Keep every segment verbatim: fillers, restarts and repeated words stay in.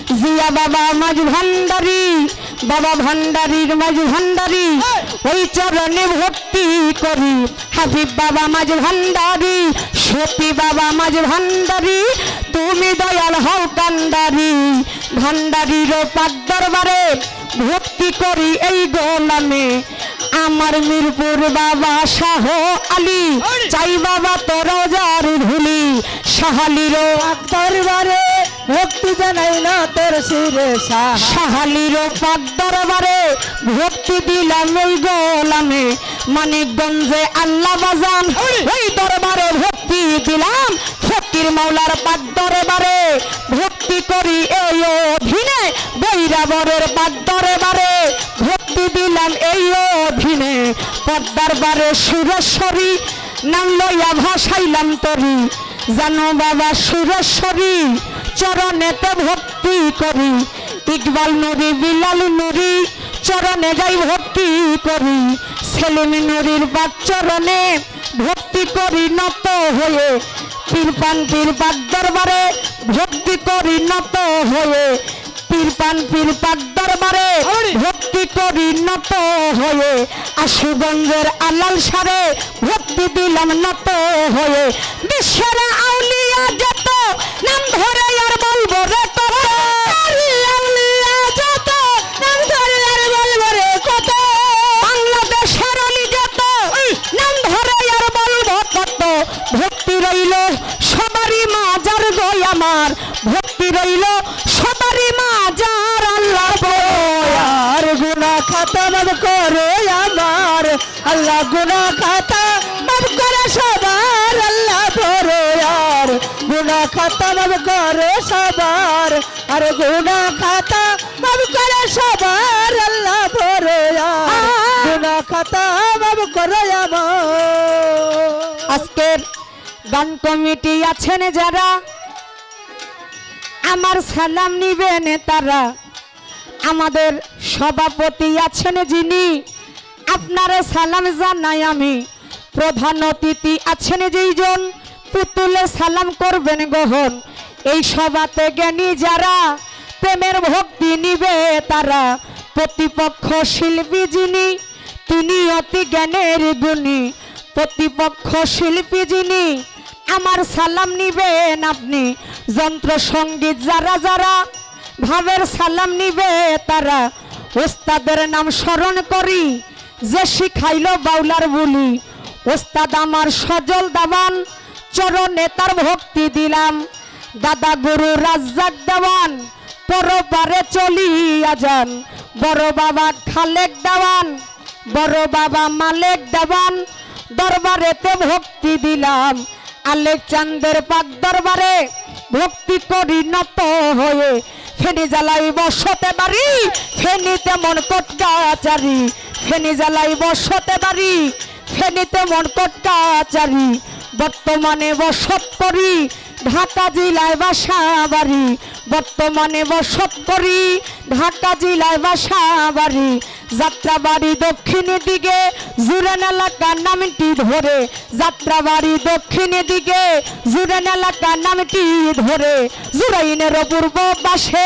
জিয়া বাবা মাঝ ভান্ডারি বাবা ভান্ডারির মাঝ ভান্ডারি ওই চরণে ভক্তি করি হাবিব বাবা মাঝ ভান্ডারি সতী বাবা মাঝ ভান্ডারি তুমি দয়াল হও কান্ডারি ভান্ডারির পাক দরবারে ভক্তি করি এই গোলামে আমার মিরপুর বাবা শাহ আলী চাই বাবা তোর রোজার ধুলি শাহালির পাক দরবারে ভক্তি জানাই না তোর শিরে শাহালির পাক দরবারে ভক্তি দিলাম ওই গোলামে মানিকগঞ্জে আল্লাহ বাজান ওই দরবারে ভক্তি দিলাম ফকির মাওলার পাক দরবারে ভক্তি করি এই অধীনে বৈরাবরের পাক দরবারে ভক্তি দিলাম এই অধীনে পদ্মার বারে সুরেশ্বরী নাম লইয়া ভাসাইলাম তরি জানো বাবা সুরেশ্বরী চরণেতে ভক্তি করি ইকবাল নুরি বিলাল নুরি চরণে যাই ভক্তি করি সেলিম নুরির পাক চরণে ভক্তি করি নত হয়ে পীরপান পীর পাক দরবারে ভক্তি করি নত হয়ে পীরপান পীর পাক দরবারে ভক্তি করি নত হয়ে আশুগঞ্জের আলাল সারে ভক্তি দিলাম নত হয়ে বিশ্বের আউলিয়া যত নাম ধরে আর বলবো রে কত আউলিয়া যত নাম ধরে আর বলবো রে কত বাংলাদেশের আলী যত নাম ধরে আর বলবো কত ভক্তি রইল সবারই মাজার গো আমার ভক্তি রইল সবারই মাজার আল্লাহ আর গুনাহ খাতা মাফ করে আমার আল্লাহ গুনাহ খাতা মাফ করে সবার আল্লাহ পরে আর গুনাহ খাতা মাফ করে সবার আর গুনাহ খাতা মাফ করে সবার আল্লাহ পরে আর গুনাহ খাতা মাফ করে আমার আজকের গান কমিটি আছেন যারা আমার সালাম নিবেন তারা আমাদের সভাপতি আছেন যিনি আপনারে সালাম জানাই আমি প্রধান অতিথি আছেন যেইজন পুতুলে সালাম করবেন গ্রহণ এই সভাতে জ্ঞানী যারা প্রেমের ভক্তি নিবে তারা প্রতিপক্ষ শিল্পী যিনি তিনি অতি জ্ঞানের গুণী প্রতিপক্ষ শিল্পী যিনি আমার সালাম নিবেন আপনি যন্ত্র সঙ্গীত যারা যারা ভাবের সালাম নিবে তারা ওস্তাদের নাম স্মরণ করি যে শিখাইল বাউলার বলি ওস্তাদ আমার সজল দাবান চরণে তার ভক্তি দিলাম দাদা গুরু রাজ্জাক দেওয়ান পরপারে চলিয়া যান বড় বাবা খালেক দেওয়ান বড় বাবা মালেক দেওয়ান দরবারেতে ভক্তি দিলাম আলেক চাঁদের পাক দরবারে ভক্তি করি নত হয়ে ফেনি জ্বালাই বসতে বাড়ি ফেনি তেমন কটকাচারি ফেনি জ্বালাই বসতে বাড়ি ফেনি তেমন কটকাচারি বর্তমানে বসত করি ঢাকা জেলায় বাসা বাড়ি বর্তমানে বসত করি ঢাকা জেলায় বাসা বাড়ি যাত্রাবাড়ি দক্ষিণের দিকে জুরান এলাকার নামটি ধরে যাত্রাবাড়ি দক্ষিণের দিকে জুরান এলাকার নামটি ধরে জুরাইনের পূর্ব পাশে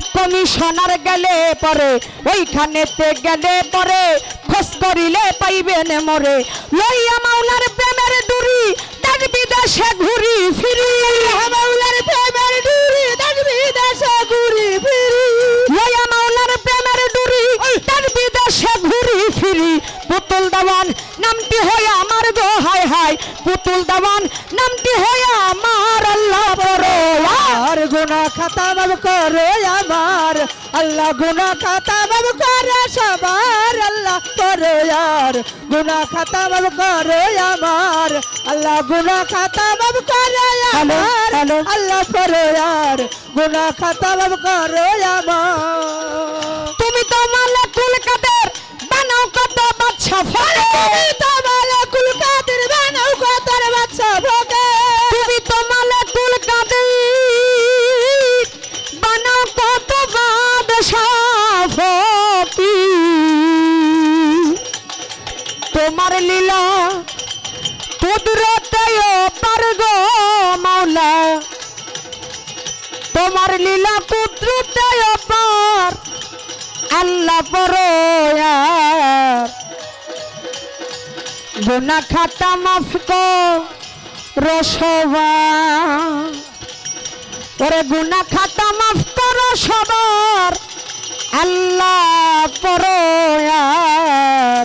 কমিশনার গেলে পরে ওইখানেতে গেলে পরে খোঁজ করিলে পাইবেন মরে লইয়া মাওলার প্রেমের দূরি দেশ বিদেশে ঘুরি ফিরি মাওলার প্রেমের দূরি দেশ বিদেশে ঘুরি ফিরি লইয়া মাওলার প্রেমের দূরি দেশ বিদেশে ঘুরি ফিরি পুতুল দেওয়ান নামটি হয় আমার গো হায় হায় পুতুল দেওয়ান নামটি হয় আমার আল্লাহ বড় আর গুনাহ খাতা মাফ করে আমার আল্লাহ গুনাহ খাতা মাফ করে সবার আল্লাহ করে আর গুনাহ খাতা মাফ করে আমার আল্লাহ গুনাহ খাতা মাফ করে আমার আল্লাহ করে আর গুনাহ খাতা মাফ করে আমার তুমি তো মালাকুল কাদের বানাও কত বাদশা ফলে তুমি তো মালাকুল কাদের বানাও কত বাদশা ফলে তুমি তো মালাকুল কাদের বানাও কত বাদশা ফকি তোমার লীলা কুদরতে পার গো মাওলা তোমার লীলা কুদরতে পরয়ার গুনাহ খাতা মাফ করো সবার ওরে গুনাহ খাতা মাফ করো সবার আল্লাহ পরয়ার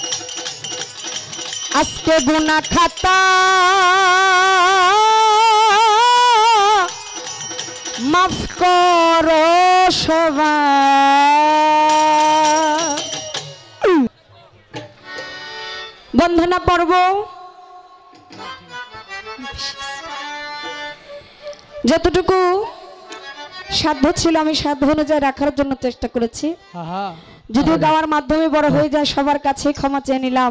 আজকে গুনাহ খাতা মাফ করো সবার। বন্দনা পর্ব যতটুকু সাধ্য ছিল আমি সাধ্য অনুযায়ী রাখার জন্য চেষ্টা করেছি। যদিও গাওয়ার মাধ্যমে বড় হয়ে যায় সবার কাছে ক্ষমা চেয়ে নিলাম।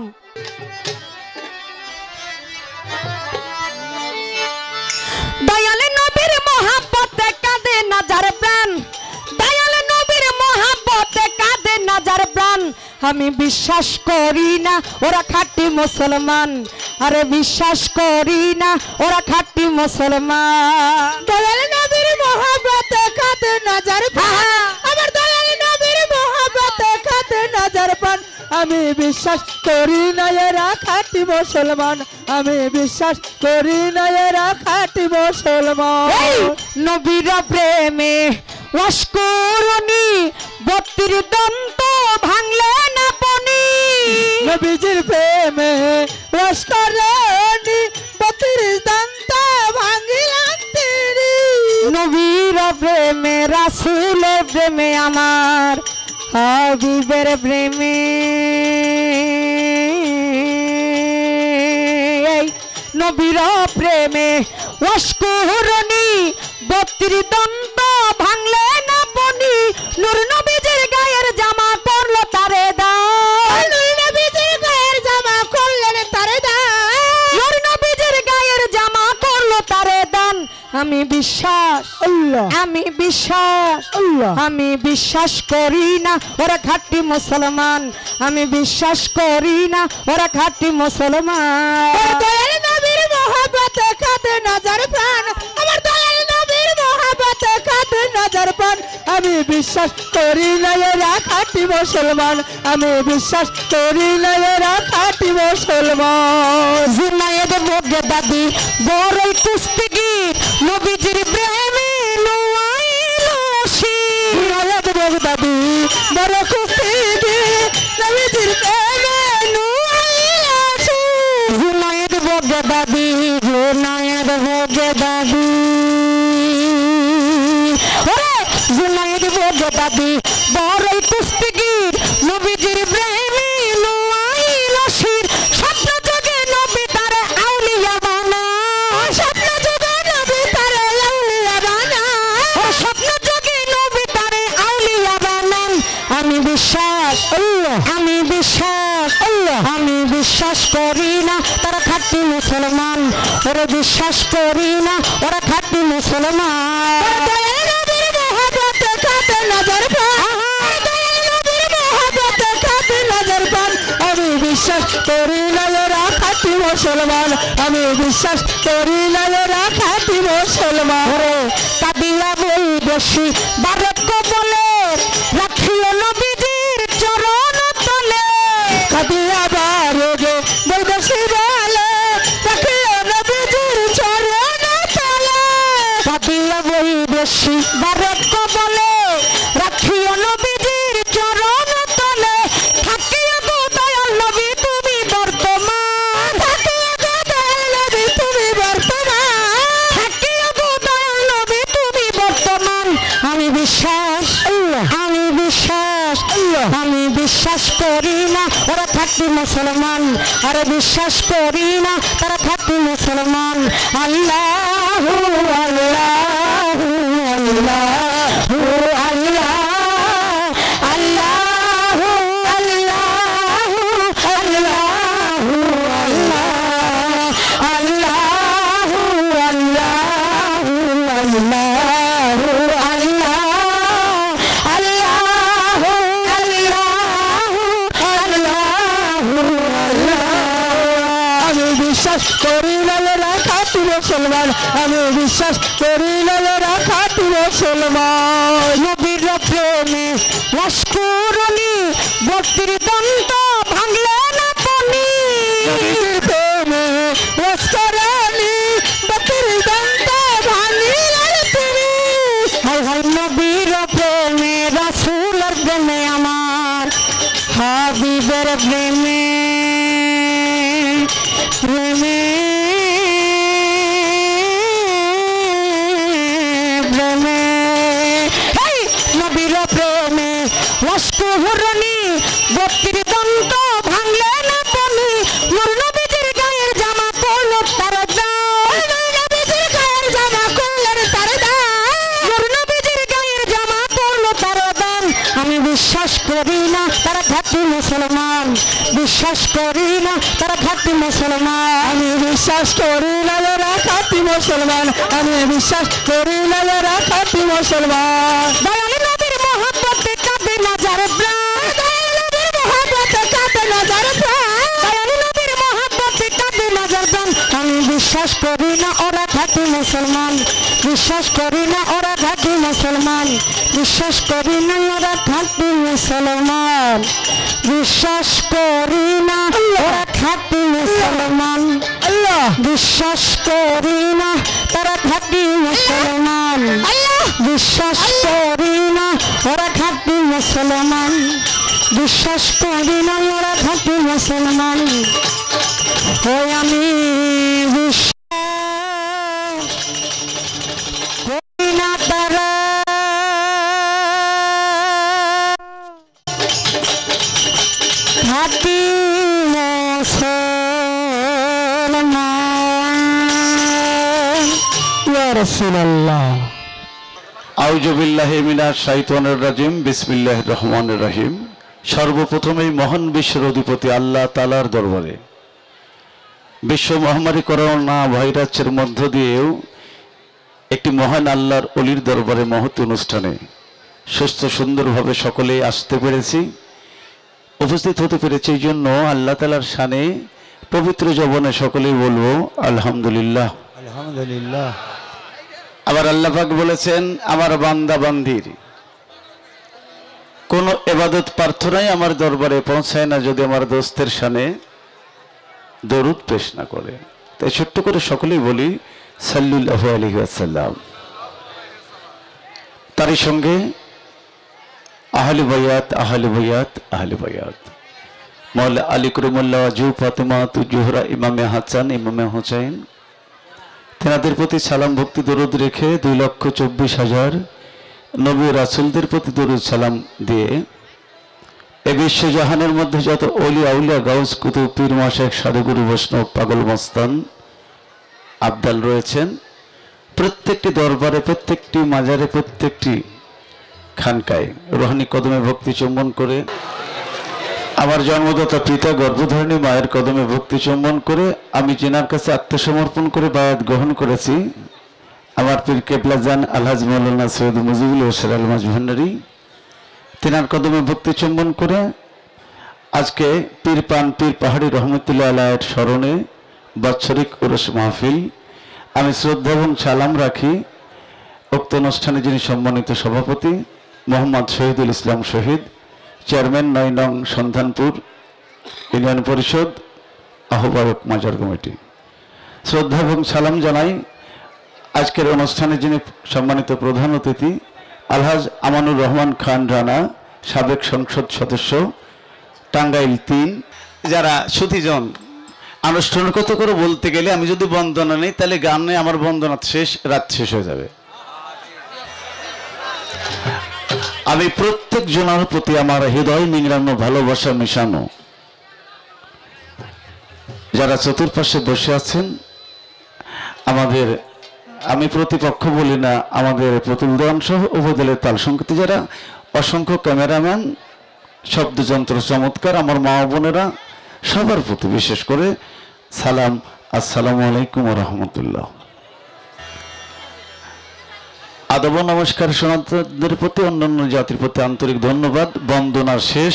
দয়ালে নবীর মহাব্বতে কাঁদে নাজার প্রাণ দয়ালে নবীর মহাব্বতে কাঁদে নাজার প্রাণ আমি বিশ্বাস করি না ওরা খাঁটি মুসলমান আরে বিশ্বাস করি না ওরা খাঁটি মুসলমান দয়ালে নবীর মহাব্বতে কাঁদে নাজার প্রাণ আমার দয়ালে নবীর মহাব্বতে কাঁদে নাজার প্রাণ আমি বিশ্বাস করি না এরা খাঁটি মুসলমান আমি বিশ্বাস করি না এরা খাঁটি মুসলমান নবীর প্রেমে ওয়াশকুরনি বত্রিশ দন্ত ভাঙলে না পনি নবীজির প্রেমে ওয়াশকুরনি বত্রিশ দন্ত ভাঙিলাম তিনি নবীর প্রেমে রাসূলের প্রেমে আমার হাবিবের প্রেমে নবীর প্রেমে ওয়াশকুরনি বত্রিশ দন্ত ভাঙলে না পনি নূর নবীজির গায়ের জামা করলো তারে দান নূর নবীজির গায়ের জামা করলেন তারে দান নূর নবীজির গায়ের জামা করলো তারে দান আমি বিশ্বাস আল্লাহ আমি বিশ্বাস আল্লাহ আমি বিশ্বাস করি না ওরা খাঁটি মুসলমান আমি বিশ্বাস করি না ওরা খাঁটি মুসলমান দয়াল নবীর মহব্বতে কাঁদে নাজার প্রাণ আমার দয়াল নবীর মহব্বতে কাঁদে নাজার প্রাণ আমি বিশ্বাস করি না এরা খাঁটি মুসলমান আমি বিশ্বাস করি না এরা খাঁটি মুসলমান জুনায়েদ বগদাদি বড়ই কুস্তিগীর নবীজির প্রেমে লুয়াইলাসি জুনায়েদ বগদাদি বড় কুস্তিগীর নবীজির প্রেমে লুয়াইলাসি জুনায়েদ বগদাদি জুনায়েদ বগদাদি ওরে জুনায়েদ বগদাদি বড়ই কুস্তিগীর নবীজির প্রেমে লুয়াইলাসি স্বপ্ন যোগে নবী তারে আউলিয়া বানা স্বপ্ন যোগে নবী তারে আউলিয়া বানা স্বপ্ন যোগে নবী তারে আউলিয়া বানান আমি বিশ্বাস আল্লাহ আমি বিশ্বাস আল্লাহ আমি বিশ্বাস করি না তারা খাঁটি মুসলমান ওরা বিশ্বাস করি না ওরা খাঁটি মুসলমান দয়াল নবীর মহব্বতে কাঁদে নাজার প্রাণ দয়াল নবীর মহব্বতে কাঁদে নাজার প্রাণ আমি বিশ্বাস করি না ওরা খাঁটি মুসলমান আমি বিশ্বাস করি না ওরা খাঁটি মুসলমান কাদিয়া বই বেশি বারক বলে রাখিও নবীজির চরণ তলে কাদিয়া বারগে বই বেশি বলে রাখিও নবীজির চরণ তলে কাদিয়া বই বেশি বারক বলে রাখিও নবীজির চরণ তলে থাকিও গো দয়াল নবী তুমি বর্তমান থাকিও গো দয়াল নবী তুমি বর্তমান থাকিও গো দয়াল নবী তুমি বর্তমান আমি বিশ্বাস আল্লাহ আমি বিশ্বাস আল্লাহ আমি বিশ্বাস করি না ওরা খাঁটি মুসলমান আরে বিশ্বাস করি না তারা খাঁটি মুসলমান আল্লাহু আল্লাহু আল্লাহু আল্লাহ আল্লাহু আল্লাহু আল্লাহু আল্লাহু আল্লাহু আল্লাহু আল্লাহু আল্লাহু আল্লাহু আমি বিশ্বাস করি না ওরা খাঁটি মুসলমান আমি বিশ্বাস করি না ওরা খাঁটি মুসলমান নবীর প্রেমে লস্করণী ভক্তির দন্ত ভাঙলে না পনি নবীজির প্রেমে লস্করণী ভক্তির দন্ত ভাঙলে না পনি হাই হাই নবীর প্রেমে রাসূলের প্রেমে আমার হাবিবের প্রেমে প্রেমে প্রেমে হেই নবীর প্রেমে লস্করণী ভক্তির দন্ত ভাঙলে না পনি নূর নবীজির গায়ের জামা পরলো তার দাম নবীজির গায়ের জামা করলেন তার দাম নূর নবীজির গায়ের জামা পরলো তার দাম আমি বিশ্বাস করি না তারা খাঁটি মুসলমান বিশ্বাস করি না তারা খাঁটি মুসলমান আমি বিশ্বাস করি না যারা খাঁটি মুসলমান আমি বিশ্বাস করি না যারা খাঁটি মুসলমান দয়াল নবীর মহব্বতে কাঁদে না যার প্রাণ দয়াল নবীর মহব্বতে কাঁদে না যার প্রাণ দয়াল নবীর মহব্বতে কাঁদে না যার প্রাণ আমি বিশ্বাস করি না ওরা খাঁটি মুসলমান বিশ্বাস করি না ওরা খাঁটি মুসলমান বিশ্বাস করি না ওরা খাঁটি মুসলমান বিশ্বাস করি না ওরা খাঁটি মুসলমান আল্লাহ বিশ্বাস করি না তারা খাঁটি মুসলমান আল্লাহ বিশ্বাস করি না ওরা খাঁটি মুসলমান বিশ্বাস করি না ওরা খাঁটি মুসলমান ওই আমি বিশ্বাস করি না তারা খাঁটি মুসলমান ইয়া রাসূলুল্লাহ আউযু বিল্লাহি মিনাশ শাইতানির রাজিম বিসমিল্লাহির রহমানির রহিম। সর্বপ্রথমেই মহান বিশ্বের অধিপতি আল্লাহ তাআলার দরবারে বিশ্ব মহামারী করোনা ভাইরাসের মধ্য দিয়েও একটি মহান আল্লাহর অলির দরবারে মহৎ অনুষ্ঠানে সুস্থ সুন্দরভাবে সকলে আসতে পেরেছি, উপস্থিত হতে পেরেছি। এই জন্য আল্লাহ তাআলার শানে পবিত্র জবানে সকলেই বলবো আলহামদুলিল্লাহ আলহামদুলিল্লাহ। আবার আল্লাহ পাক বলেছেন, আমার বান্দা বান্দির কোন ইবাদত প্রার্থনাই আমার দরবারে পৌঁছায় না যদি আমার দোস্তের শানে দরুদ পেশ না করে। তাই ছোট্ট করে সকলেই বলি সাল্লাল্লাহু আলাইহি ওয়াসাল্লাম। তারই সঙ্গে আহলে বায়াত আহলে বায়াত আহলে বায়াত মাওলা আলী করিমুল্লাহ ওয়াজু ফাতেমা তু জোহরা ইমামে হাসান ইমামে হুসাইন তেনাদের প্রতি সালাম ভক্তি দরুদ রেখে দুই লক্ষ চব্বিশ হাজার নবী রাসূলদের প্রতি দরুদ সালাম দিয়ে এ বিশ্বজাহানের মধ্যে যত অলি আউলিয়া গাউস কুতুব পীর মাশায়েখ সাধুগুরু বৈষ্ণব পাগল মস্তান আবদাল রয়েছেন, প্রত্যেকটি দরবারে প্রত্যেকটি মাজারে প্রত্যেকটি খানকায় রোহানি কদমে ভক্তি চুম্বন করে আমার জন্মদাতা পিতা গর্ভধারিণী মায়ের কদমে ভক্তি চুম্বন করে আমি যেনার কাছে আত্মসমর্পণ করে বায়াত গ্রহণ করেছি আমার পীর কেবলা জান আলহাজ মাওলানা সৈয়দ মুজিবুল হোসেন আল মাজভান্ডারী, তেনার কদমে ভক্তি চুম্বন করে আজকে পীর পান পীর পাহাড়ি রহমতুল্লাহ আলাইহির স্মরণে বাৎসরিক উরুস মাহফিল আমি শ্রদ্ধা এবং সালাম রাখি উক্ত অনুষ্ঠানে যিনি সম্মানিত সভাপতি মোহাম্মদ শহীদুল ইসলাম শহীদ, চেয়ারম্যান নয় নং সন্ধানপুর ইউনিয়ন পরিষদ আহ্বায়ক মাজার কমিটি। শ্রদ্ধা এবং সালাম জানাই আজকের অনুষ্ঠানে যিনি সম্মানিত প্রধান অতিথি আলহাজ আমানুর রহমান খান রানা, সাবেক সংসদ সদস্য টাঙ্গাইল তিন। যারা সুধীজন আনুষ্ঠানিকতা করে বলতে গেলে আমি যদি বন্দনা নেই তাহলে গানে আমার বন্দনা শেষ, রাত শেষ হয়ে যাবে। আমি প্রত্যেক জনের প্রতি আমার হৃদয় নিংড়ানো ভালোবাসা মিশানো যারা চতুর্পাশে বসে আছেন আমাদের, আমি প্রতিপক্ষ বলি না, আমাদের পুতুল দেওয়ান সহ উপদলের তাল সংগীত যারা, অসংখ্য ক্যামেরাম্যান, শব্দযন্ত্র চমৎকার আমার মা বোনেরা, সবার প্রতি বিশেষ করে সালাম, আসসালামু আলাইকুম ওয়া রাহমাতুল্লাহ। আদব নমস্কার সনাতনদের প্রতি, অন্যান্য জাতির প্রতি আন্তরিক ধন্যবাদ, বন্দনার শেষ।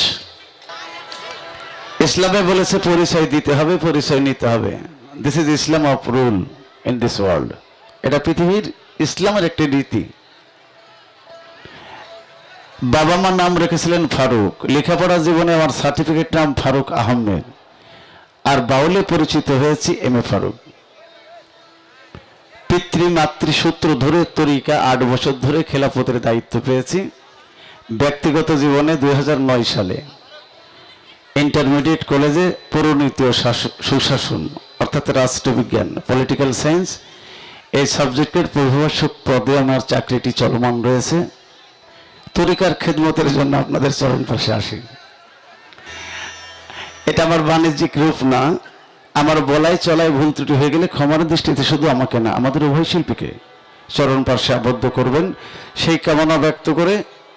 ইসলামে বলেছে পরিচয় দিতে হবে, পরিচয় নিতে হবে। This is Islam of rule in this world. এটা পৃথিবীর ইসলামের একটি রীতি। বাবা মা নাম রেখেছিলেন ফারুক, লেখাপড়া জীবনে আমার সার্টিফিকেট নাম ফারুক আহমেদ, আর বাউলে পরিচিত হয়েছি এম এ ফারুক। পিতৃ মাতৃসূত্র ধরে তরিকা আট বছর ধরে খেলাফতের দায়িত্ব পেয়েছি। ব্যক্তিগত জীবনে দুই হাজার নয় সালে ইন্টারমিডিয়েট কলেজে পৌরনীতি ও সুশাসন অর্থাৎ রাষ্ট্রবিজ্ঞান পলিটিক্যাল সায়েন্স এই সাবজেক্টের প্রভাষক পদে আমার চাকরিটি চলমান রয়েছে। তরিকার খেদমতের জন্য আপনাদের চরণ পাশে আসি। এটা আমার বাণিজ্যিক রূপ না, আমার বলাই চলায় ভুল ত্রুটি হয়ে গেলে ক্ষমার দৃষ্টিতে শুধু আমাকে না আমাদের উভয় শিল্পীকে চরণ পাশে আবদ্ধ করবেন সেই কামনা ব্যক্ত করে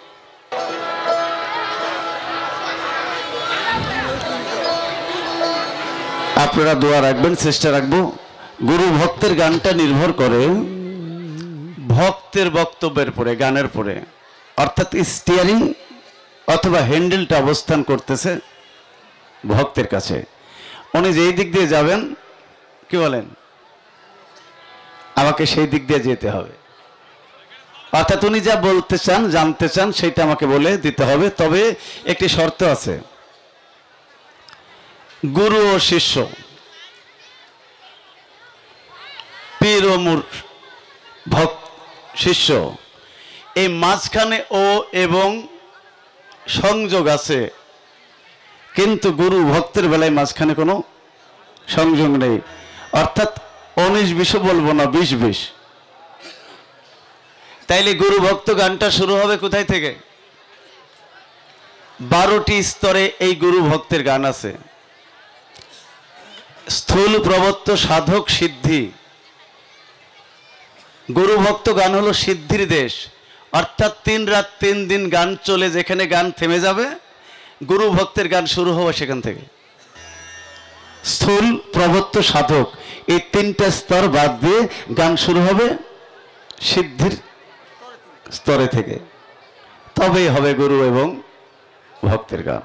আপনারা দোয়া রাখবেন, চেষ্টা রাখবো। গুরু ভক্তের গানটা নির্ভর করে ভক্তের বক্তব্যের পরে, গানের পরে, অর্থাৎ স্টিয়ারিং অথবা হ্যান্ডেলটা অবস্থান করতেছে ভক্তের কাছে। উনি যেই দিক দিয়ে যাবেন, কি বলেন, আমাকে সেই দিক দিয়ে যেতে হবে। অর্থাৎ উনি যা বলতে চান, জানতে চান, সেটা আমাকে বলে দিতে হবে। তবে একটি শর্ত আছে, গুরু ও শিষ্য, পীর ও মূর ভক্ত শিষ্য, এই মাঝখানে ও এবং সংযোগ আছে, কিন্তু গুরু ভক্তের বেলায় মাঝখানে কোনো সংযোগ নেই। অর্থাৎ উনিশ বিশও বলবো না, বিশ বিশ। তাইলে গুরু ভক্ত গানটা শুরু হবে কোথায় থেকে? বারোটি স্তরে এই গুরু ভক্তের গান আছে। স্থূল প্রবত্ত সাধক সিদ্ধি, গুরু ভক্ত গান হলো সিদ্ধির দেশ। অর্থাৎ তিন রাত তিন দিন গান চলে, যেখানে গান থেমে যাবে গুরু ভক্তের গান শুরু হবে সেখান থেকে। স্থূল প্রবত্ত সাধক এই তিনটা স্তর বাদ দিয়ে গান শুরু হবে সিদ্ধির স্তরে থেকে, তবেই হবে গুরু এবং ভক্তের গান।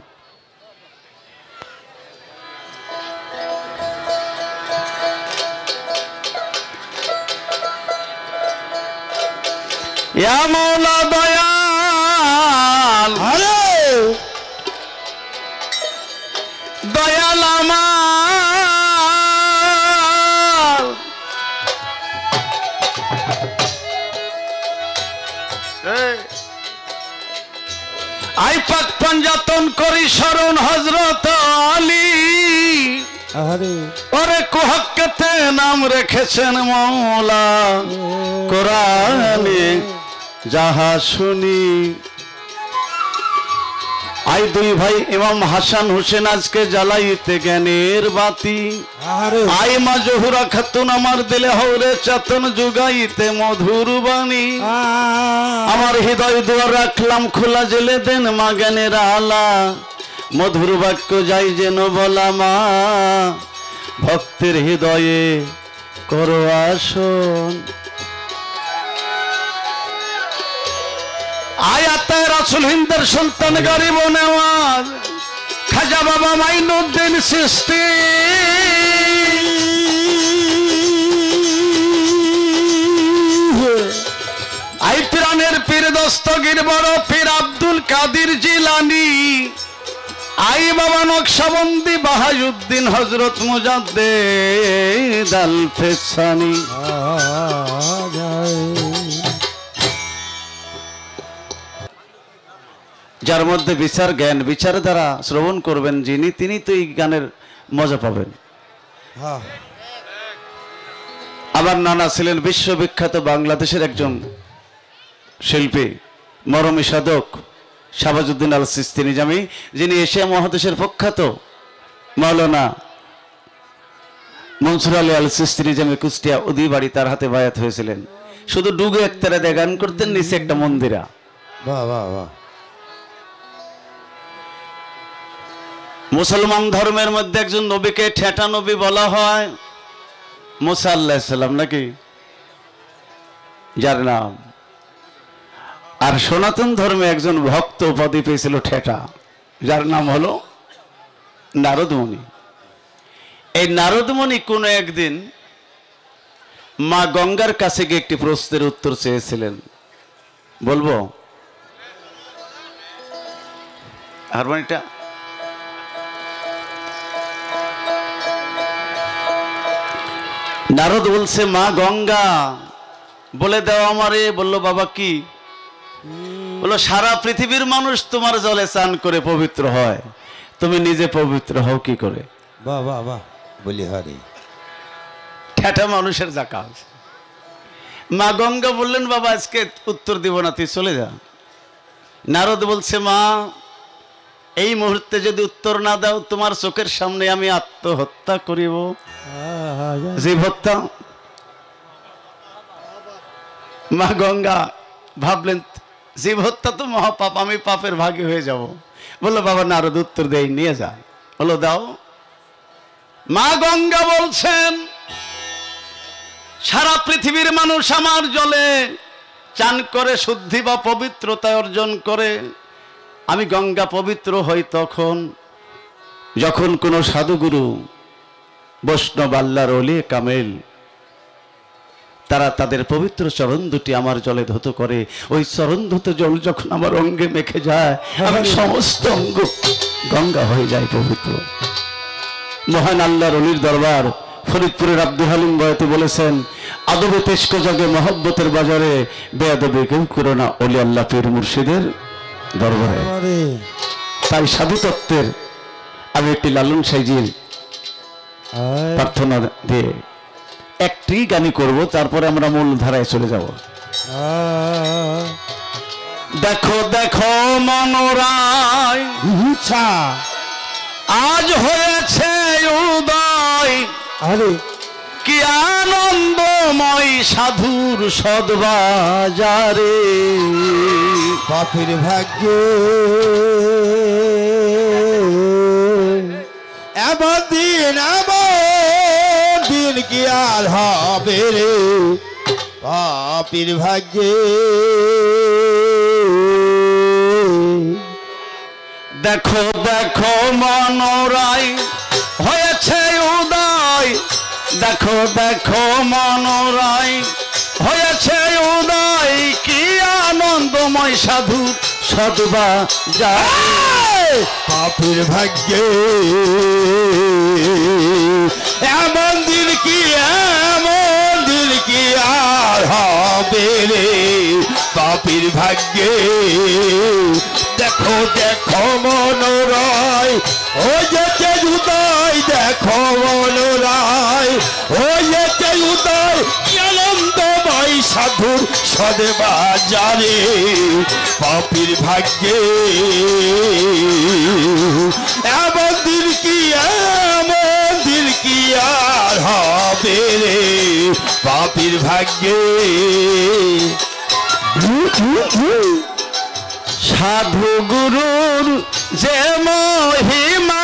ইয়া মৌলা দয়াল, দয়াল আমার, আই পাক পঞ্জাতন করি শরণ হযরত আলী, ওরে কুহকতে নাম রেখেছেন মৌলা কোরআনে যাহা শুনি। আই দুই ভাই ইমাম হাসান হোসেন আজকে জ্বালাইতে জ্ঞানের বাতি, আই মা জহুরা খাতুন আমার দিলে হৌরে চেতন যুগাইতে মধুর বাণী। আমার হৃদয় দুয়ার রাখলাম খোলা, জেলে দেন মা জ্ঞানের আলা, মধুর বাক্য যাই যেন বলা মা, ভক্তের হৃদয়ে করো আসন। আয়াতে রাসূল হিন্দের সুলতান গরিব নেওয়াজ খাজা বাবা মাইনুদ্দিন চিশতি, আই পিরানের পীর দস্তগীর বড় পীর আব্দুল কাদির জিলানী, আই বাবা নকশবন্দি বাহাউদ্দিন হযরত মুজাদ্দিদ আল ফেসানি। যার মধ্যে বিচার জ্ঞান, বিচার দ্বারা শ্রবণ করবেন যিনি, তিনি তো এই গানের মজা পাবেন। আমার নানা ছিলেন বিশ্ববিখ্যাত বাংলাদেশের একজন শিল্পী, মরমী সাধক শাহবাজউদ্দিন আল চিশতি নিজামী, যিনি এশিয়া মহাদেশের প্রখ্যাত মাওলানা মনসুর আলী আল চিশতি নিজামী কুষ্টিয়া উদিবাড়ি, তার হাতে বায়াত হয়েছিলেন। শুধু ডুগে একতারা দিয়ে গান করতেন, নিচে একটা মন্দিরা। বাহ বাহ বাহ। মুসলমান ধর্মের মধ্যে একজন নবীকে ঠেটা নবী বলা হয়, মুসা আলাইহিস সালাম নাকি, যার নাম। আর সনাতন ধর্মে একজন ভক্ত উপাধি পেয়েছিল ঠেটা, যার নাম হলো নারদমণি। এই নারদমণি কোনো একদিন মা গঙ্গার কাছে গিয়ে একটি প্রশ্নের উত্তর চেয়েছিলেন। বলবো? হারমোনিটা নারদ বলছে মা গঙ্গা বলে দাও আমারে। বলল বাবা কি? বললো সারা পৃথিবীর মানুষ তোমার জলে স্নান করে পবিত্র হয়, তুমি নিজে পবিত্র হও কি করে? বাহ বাহ বাহ বলি হরে। ঠেটা মানুষের যা কাজ। মা গঙ্গা বললেন বাবা আজকে উত্তর দিব না, তুই চলে যা। নারদ বলছে মা এই মুহূর্তে যদি উত্তর না দাও তোমার চোখের সামনে আমি আত্মহত্যা করিব। জীব হত্যা। মা গঙ্গা ভাবলেন জীব হত্যা তো মহাপাপ, আমি পাপের ভাগী হয়ে যাব। বললো বাবা নারদ উত্তর দেই, নিয়ে যা। বলো দাও। মা গঙ্গা বলছেন সারা পৃথিবীর মানুষ আমার জলে চান করে শুদ্ধি বা পবিত্রতা অর্জন করে। আমি গঙ্গা পবিত্র হই তখন যখন কোনো সাধুগুরু বৈষ্ণব আল্লাহর ওলি কামেল তারা তাদের পবিত্র চরণ দুটি আমার জলে ধৌত করে। ওই চরণ ধৌত জল যখন আমার অঙ্গে মেখে যায় আমার সমস্ত অঙ্গ গঙ্গা হয়ে যায় পবিত্র। মহান আল্লাহর অলির দরবার ফরিদপুরের আব্দুল হালিম বয়াতি বলেছেন আদবে তেস্ক জগে মহব্বতের বাজারে বেয়াদবে কেউ করো না অলি আল্লাহ পীর মুর্শিদের দরবারে। তাই সাধু তত্ত্বের আমি একটি লালন সাইজির প্রার্থনা দিয়ে একটি গানই করব, তারপরে আমরা মূল ধারায় চলে যাব। দেখো দেখো মনোরায় আজ হয়েছে উদয়, আরে কি আনন্দময় সাধুর সদবাজারে। পাপের ভাগ্যে এমন দিন এমন দিন কি আর হবে রে। পাপের ভাগ্যে দেখো দেখো মনোরায় হয়েছে উদয়, দেখো দেখো মনোরায় হয়েছে উদয়, কি আনন্দময় সাধু সদবাজারে। পাপের ভাগ্যে এমন দিন কি এমন দিন কি আর হবে রে। পাপের ভাগ্যে দেখো দেখো মনোরায় ও যেতে উদয়, দেখো মনোরায় ও যেতে উদয়, আনন্দময় সাধুর সদবাজারে। পাপের ভাগ্যে এমন দিন কি এমন দিন কি আর হবে রে। পাপের ভাগ্যে সাধু গুরুর যে মহিমা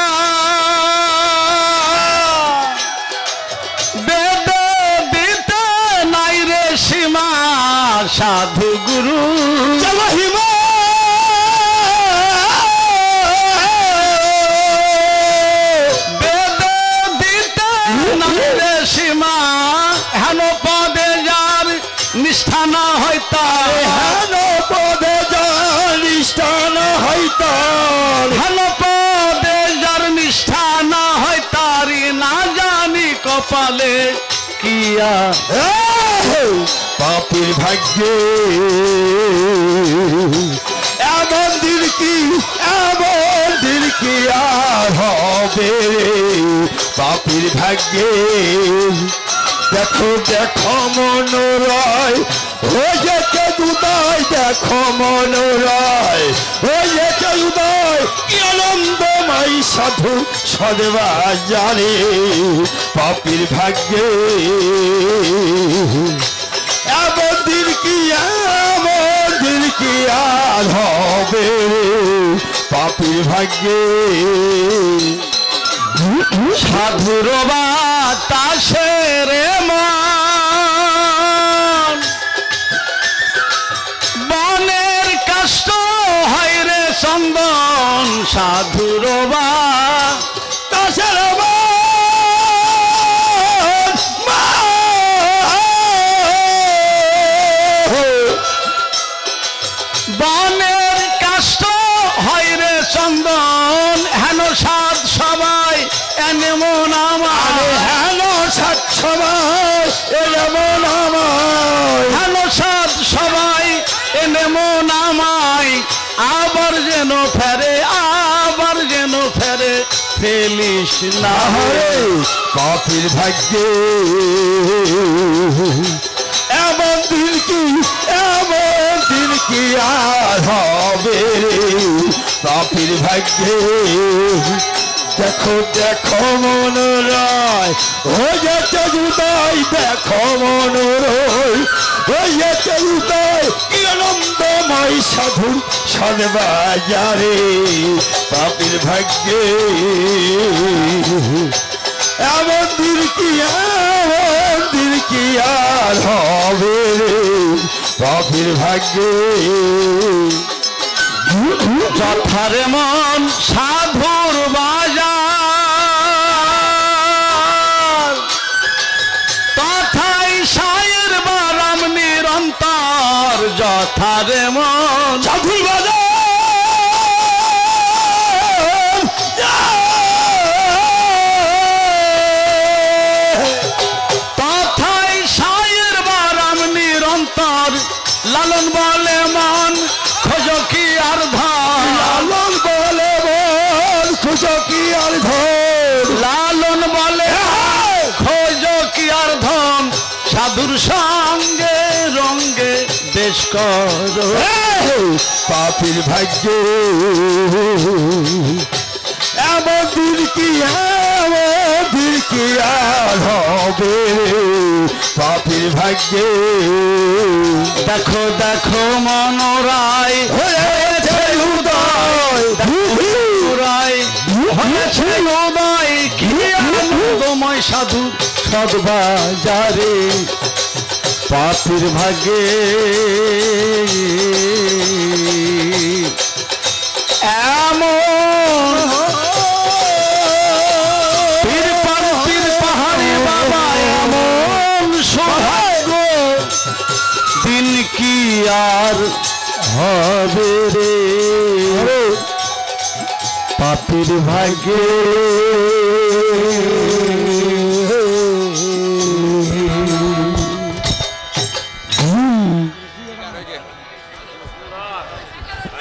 বেদ দিতে নাই রে সীমা। সাধু গুরু যে মহিমা বেদ দিতে নাই রে সীমা। হেন পদে যার নিষ্ঠা না হয় তার, হেন পদে যার নিষ্ঠা না হয় তার, হেন পদে যার নিষ্ঠা না হয় তারি, না জানি কপালে কিয়া। পাপের ভাগ্যে এমন দিন কি এমন দিন কি আর হবে রে। পাপের ভাগ্যে দেখো দেখো মনোরায় ও যেতে উদয়, দেখো মনোরায় ও যেতে উদয়, কি আনন্দময় সাধু সদবাজারে। পাপের ভাগ্যে এমন দিন কি এমন দিন কি আর হবে রে। পাপের ভাগ্যে সাধুর বাতাসের মান বনের কাষ্ট হয় রে চন্দন। সাধুর বাতাসের বনের কাষ্ট হয় রে মন আমায় আবার যেন ফেরে আবার যেন ফেরে ফেলিস না আহারে পাপির ভাগ্যে এমন দিন কি এমন দিন কি আর হবে পাপির ভাগ্যে দেখো দেখো মনোরয় ও যেতে হৃদয় দেখো মনোরয় ও যেতে হৃদয় কি আনন্দময় সাধুর সদবাজারে পাপির ভাগ্যে এমন দিন কি এমন দিন কি আর হবে পাপির ভাগ্যে যথারে মন সাধুর বাজার তথাই সায়ের বারাম নিরন্তর যথারে মন সাধুর বাজার তথাই সায়ের বারাম নিরন্তর লালন বলে মন খোঁজ কি আর ধন লালন বলে বল খুঁজো কি আর ধর লালন বলে খোঁজ কি আর ধন সাধুর সঙ্গে রঙ্গে দেশ করো পাপির ভাগ্যে এমন দিন কি এমন দিন কি আর হবে পাপির ভাগ্যে দেখো দেখো মনোরায় হয়েছে উদয় মনোরায় হয়েছে উদয় কি আনন্দময় সাধু সদবাজারে পাপির ভাগ্যে এমন পীর পান্তির পাহাড়ি বাবা এমন সৌভাগ্য দিন কি আর হবে রে পাপির ভাগ্যে